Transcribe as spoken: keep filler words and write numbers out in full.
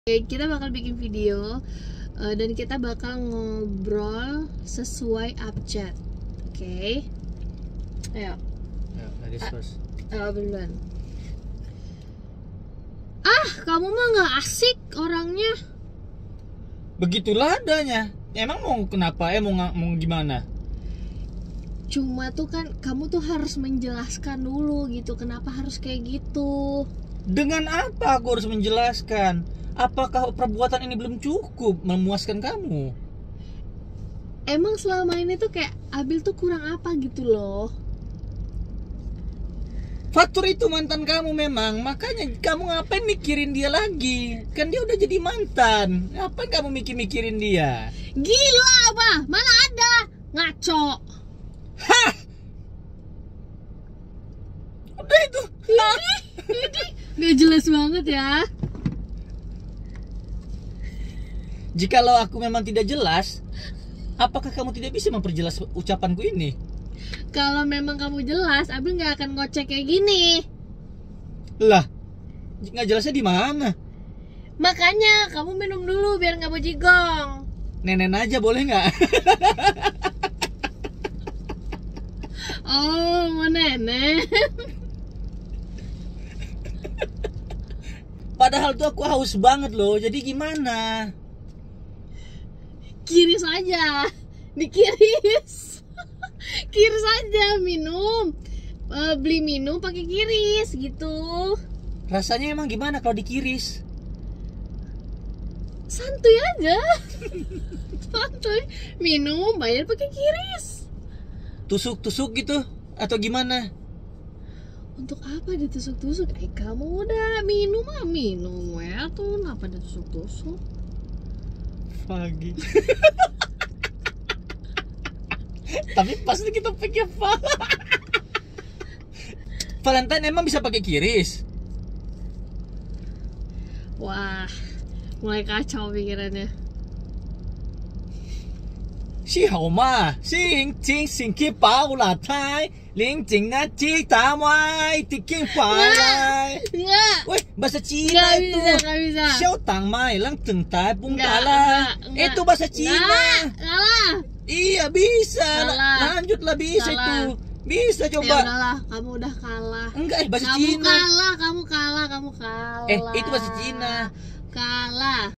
Oke, kita bakal bikin video uh, dan kita bakal ngobrol sesuai abjad. Oke, ayo. Ayo, ladies first. Ayo duluan. Ah, kamu mah nggak asik orangnya. Begitulah adanya. Emang mau kenapa? Eh mau nga- mau gimana? Cuma tuh kan kamu tuh harus menjelaskan dulu gitu. Kenapa harus kayak gitu? Dengan apa aku harus menjelaskan? Apakah perbuatan ini belum cukup memuaskan kamu? Emang selama ini tuh kayak Abil tuh kurang apa gitu loh. Fatur itu mantan kamu memang. Makanya kamu ngapain mikirin dia lagi? Kan dia udah jadi mantan. Ngapain kamu mikir-mikirin dia? Gila apa? Mana ada? Ngaco. Hah! Udah itu. Hah? Gak jelas banget ya. Jikalau aku memang tidak jelas, apakah kamu tidak bisa memperjelas ucapanku ini? Kalau memang kamu jelas, Abil nggak akan ngocek kayak gini. Lah, nggak jelasnya di mana? Makanya kamu minum dulu biar nggak bejigong. Nenen aja boleh nggak? Oh, mau nenek. Padahal tuh aku haus banget loh. Jadi gimana? Kiris aja, dikiris. Kiris aja minum. E, beli minum pakai kiris gitu. Rasanya emang gimana kalau dikiris? Santuy aja. Santuy. Minum bayar pakai kiris. Tusuk-tusuk gitu atau gimana? Untuk apa ditusuk-tusuk? Eh kamu udah minum ah minum ya tuh, kenapa ditusuk-tusuk? Pagi. Tapi pasti kita pakai val. Valentine emang bisa pakai kiris? Wah, mulai kacau pikirannya. Si hao ma, sing sing sing ki bao la tai, ling jing na ji da wai, di king fa lai. Enggak. Woi, bahasa Cina Nggak itu. bisa, nggak bisa. Xiao tang mai lang teng tai bung Nggak, dala. nggak, nggak. Itu bahasa Cina. Nggak, salah. Iya bisa. Salah. Lanjutlah bisa Salah. itu. Bisa Ya coba. udahlah, kamu udah kalah. Enggak, eh bahasa Kamu Cina. kalah, kalah, kamu kalah, kamu kalah. Eh, itu bahasa Cina. Kalah.